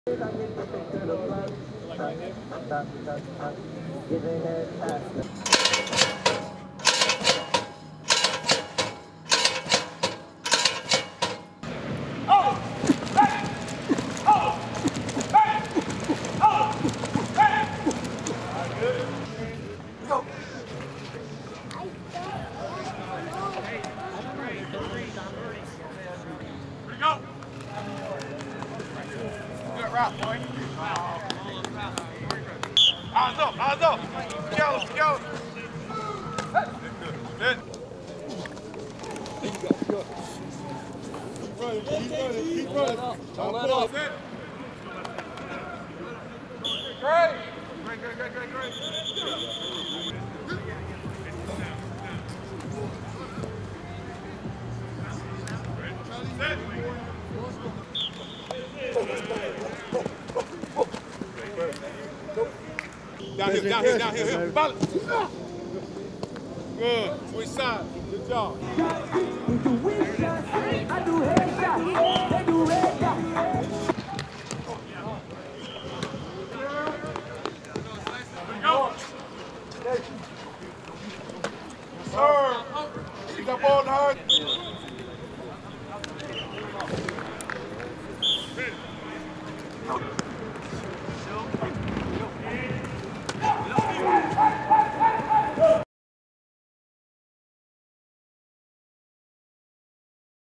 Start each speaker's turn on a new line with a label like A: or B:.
A: Eyes up, eyes up. Go. Good. Keep running. Don't let up. Great. Down here. Ball it. Good. Switch side. Good job. Sir. Keep that ball in the heart.